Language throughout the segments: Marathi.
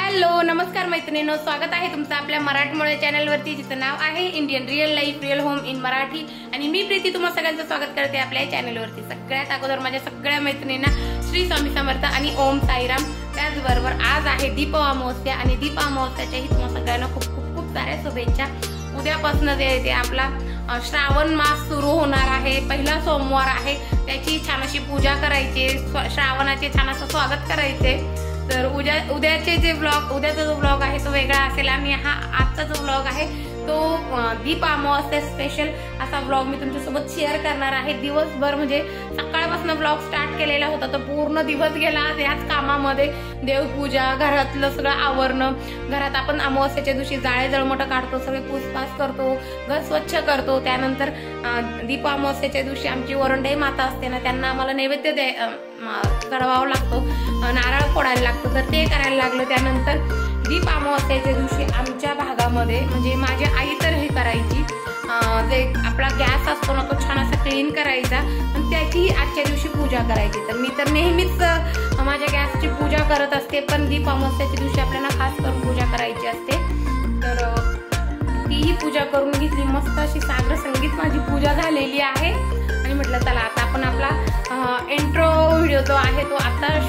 हॅलो नमस्कार मैत्रिणींनो, स्वागत आहे तुमचं आपल्या मराठमोळे चॅनलवरती, जिचं नाव आहे Indian real life real home in Marathi. आणि मी प्रीती तुम्हा सगळ्यांचं स्वागत करते आपल्या चॅनलवरती। सगळ्यात अगोदर माझ्या सगळ्या मैत्रिणींना श्री स्वामी समर्थ आणि ओम साईराम। त्याचबरोबर आज आहे दीप अमावस्या आणि दीप अमावस्याच्याही तुम्हा सगळ्यांना खूप खूप खूप साऱ्या शुभेच्छा। उद्यापासून जे आपला श्रावण मास सुरू होणार आहे, पहिला सोमवार आहे, त्याची छान अशी पूजा करायची, श्रावणाचे छान असं स्वागत करायचे। तर उद्याचे जे उद्याचा जो ब्लॉग आहे तो वेगळा असेल आणि हा आजचा जो ब्लॉग आहे तो दीप अमावस्या स्पेशल असा ब्लॉग मी तुमच्यासोबत शेअर करणार आहे। दिवसभर म्हणजे सकाळपासून ब्लॉग स्टार्ट केलेला होता, तर पूर्ण दिवस गेला याच कामामध्ये, देवपूजा, घरातलं सगळं आवरणं, घरात आपण अमावस्याच्या दिवशी जाळे जळमट काढतो, सगळे पुसपास करतो, घर स्वच्छ करतो। त्यानंतर दीप अमावस्याच्या दिवशी आमची वरंडाई माता असते ना, त्यांना आम्हाला नैवेद्य चढवावं लागतो, नारळ फोडायला लागतो, तर ते करायला लागलं। त्यानंतर दीप अमावस्याच्या दिवशी आमच्या भागामध्ये म्हणजे माझी आई तर हे करायची, जे आपला गॅस असतो ना तो छान असा क्लीन करायचा आणि त्याची आजच्या दिवशी पूजा करायची। तर मी तर नेहमीच माझ्या गॅसची पूजा करत असते, पण दीप अमावस्याच्या दिवशी आपल्याला खास करून पूजा करायची असते। तर तीही पूजा करून घेतली, मस्त अशी सागर संगीत माझी पूजा झालेली आहे। आणि म्हटलं चला आता आपण आपला इंट्रो व्हिडिओ जो आहे तो आता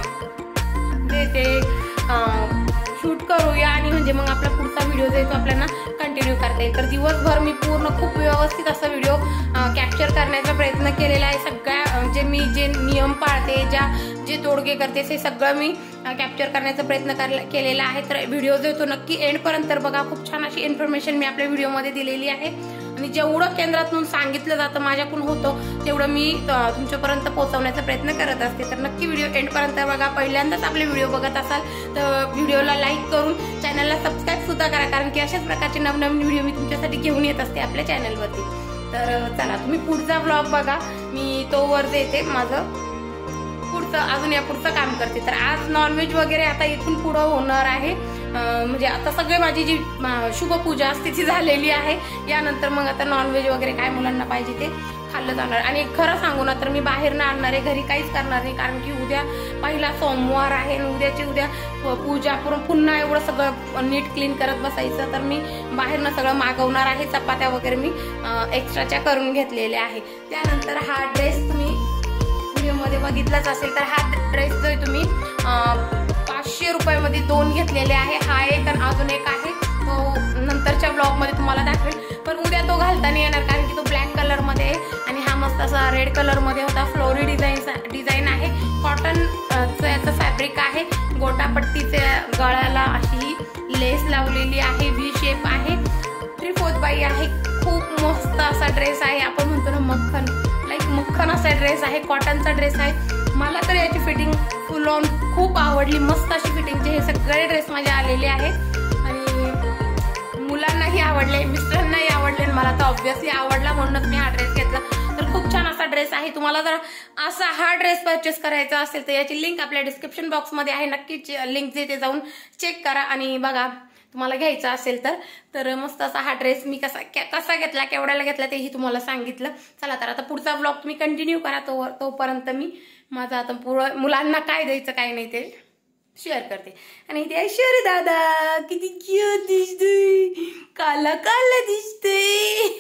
शूट करूया आणि म्हणजे मग आपला पुढचा व्हिडिओ जो आहे तो आपल्याला कंटिन्यू करता येईल। तर दिवसभर मी पूर्ण खूप व्यवस्थित असा व्हिडिओ कॅप्चर करण्याचा प्रयत्न केलेला आहे। सगळ्या जे नियम पाळते, जे तोडगे करते ते सगळं मी कॅप्चर करण्याचा प्रयत्न केलेला आहे। तर व्हिडिओ जो तो नक्की एंड पर्यंत बघा, खूप छान अशी इन्फॉर्मेशन मी आपल्या व्हिडिओमध्ये दिलेली आहे आणि जेवढं केंद्रातून सांगितलं जातं माझ्याकडून होतं तेवढं मी तुमच्यापर्यंत पोहोचवण्याचा प्रयत्न करत असते। तर नक्की व्हिडिओ एंड पर्यंत बघा। पहिल्यांदाच आपले व्हिडिओ बघत असाल तर व्हिडिओला लाईक करून चॅनलला सबस्क्राईब सुद्धा करा, कारण की अशाच प्रकारचे नवनवीन व्हिडिओ मी तुमच्यासाठी घेऊन येत असते आपल्या चॅनलवरती। तर चला तुम्ही पुढचा ब्लॉग बघा, मी तो वर देते माझं पुढचं अजून या पुढचं काम करते। तर आज नॉनव्हेज वगैरे आता इथून पुढं होणार आहे, म्हणजे आता सगळे माझी जी शुभपूजा असते ती झालेली आहे। यानंतर मग आता नॉनव्हेज वगैरे काय मुलांना पाहिजे ते खाल्लं जाणार। आणि खरं सांगू ना तर मी बाहेर ना आणणार आहे, घरी काहीच करणार नाही, कारण की उद्या पहिला सोमवार आहे आणि उद्या पूजा करून पुन्हा एवढं सगळं नीट क्लीन करत बसायचं, तर मी बाहेरनं सगळं मागवणार आहे। चपात्या वगैरे मी एक्स्ट्राच्या करून घेतलेल्या आहे। त्यानंतर हा ड्रेस तुम्ही व्हिडिओमध्ये बघितलाच असेल, तर हा ड्रेस जो तुम्ही 500 रुपयामध्ये 2 घेतलेले आहे। हा एक आणि अजून एक आहे, तो नंतरच्या ब्लॉग मध्ये तुम्हाला दाखवेल, पण उद्या तो घालता नाही येणार कारण की तो ब्लॅक कलर मध्ये आहे आणि हा मस्त असा रेड कलर मध्ये होता। फ्लोरी डिझाईन आहे, कॉटन याचं फॅब्रिक आहे, गोटापट्टीचे गळ्याला अशी लेस लावलेली आहे, व्ही शेप आहे, 3/4 बाई आहे। खूप मस्त असा ड्रेस आहे, आपण म्हणतो ना मक्खन, लाईक मक्खन असा ड्रेस आहे, कॉटनचा ड्रेस आहे। मला तर याची फिटिंग फुल ऑन खूप आवडली, मस्त अशी फिटिंगचे हे सगळे ड्रेस माझे आलेले आहेत आणि मुलांनाही आवडले, मिस्टरांनाही आवडले आणि मला तर ऑब्व्हियसली आवडला, म्हणूनच मी हा ड्रेस घेतला। तर खूप छान असा ड्रेस आहे। तुम्हाला जर असा हा ड्रेस परचेस करायचा असेल तर याची लिंक आपल्या डिस्क्रिप्शन बॉक्स मध्ये आहे, नक्कीच लिंक तिथे जाऊन चेक करा आणि बघा तुम्हाला घ्यायचा असेल तर मस्त असा हा ड्रेस मी कसा घेतला, केवढ्याला घेतला तेही तुम्हाला सांगितलं। चला तर आता पुढचा ब्लॉग तुम्ही कंटिन्यू करा, तोपर्यंत मी माझा आता पुढं मुलांना काय द्यायचं काय नाही ते शेअर करते। आणि इथे ऐश्वर्या दादा किती क्यूट दिसते, काला काला दिसते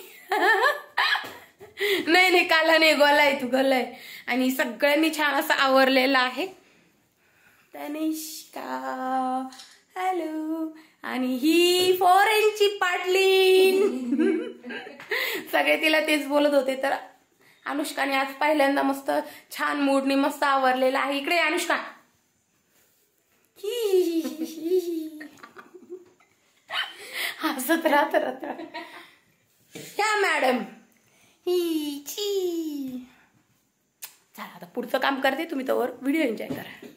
नाही काला नाही, गोला आहे, तू गोला आहे। आणि सगळ्यांनी छान असं आवरलेलं आहे। तनिष्का हॅलो, आणि ही फॉरेनची पाटलीन सगळे तिला तेच बोलत होते। तर अनुष्काने आज पहिल्यांदा मस्त छान मूडनी मस्त आवरलेला आहे। इकडे अनुष्का हसत राहत ह्या मॅडम ही चला आता पुढचं काम करते, तुम्ही तोवर व्हिडिओ एन्जॉय करा।